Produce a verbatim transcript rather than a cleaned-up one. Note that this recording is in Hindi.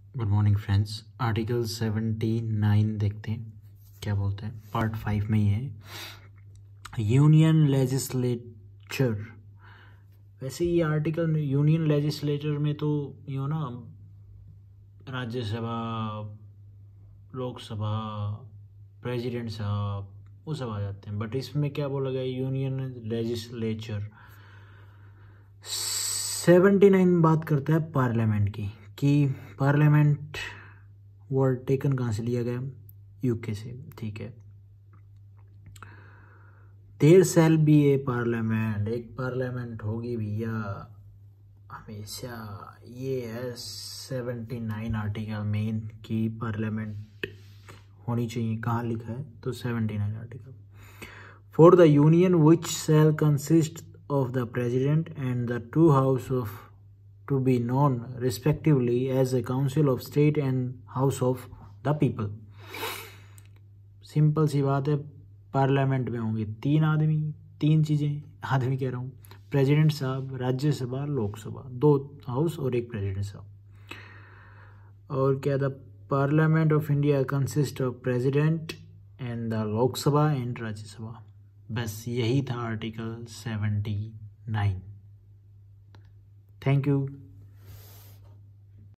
Good morning friends. Article seventy nine देखते हैं क्या बोलते हैं। पार्ट फाइव में ही है यूनियन लेजिस्लेचर। वैसे ये आर्टिकल यूनियन लेजिस्लेचर में तो यो ना राज्यसभा, लोकसभा, प्रेसिडेंट साहब वो सब आ जाते हैं, बट इसमें क्या बोला गया यूनियन लेजिस्लेचर। सेवेंटी नाइन बात करता है पार्लियामेंट की कि पार्लियामेंट वर्ड टेकन कहाँ से लिया गया, यूके से। ठीक है, there shall be a parliament, एक पार्लियामेंट होगी भैया हमेशा। ये है सेवेंटी नाइन आर्टिकल मेन की पार्लियामेंट होनी चाहिए। कहाँ लिखा है तो seventy nine article. For the union which shall consist of the president and the two house of to be known respectively as a council of state and house of the people। Simple सी बात है, पार्लियामेंट में होंगे तीन आदमी, तीन चीज़ें, आदमी कह रहा हूँ, प्रेसिडेंट साहब, राज्यसभा, लोकसभा, दो हाउस और एक प्रेसिडेंट साहब। और क्या the parliament of India consist of president and the Lok Sabha and Rajya Sabha. बस यही था article seventy nine. Thank you.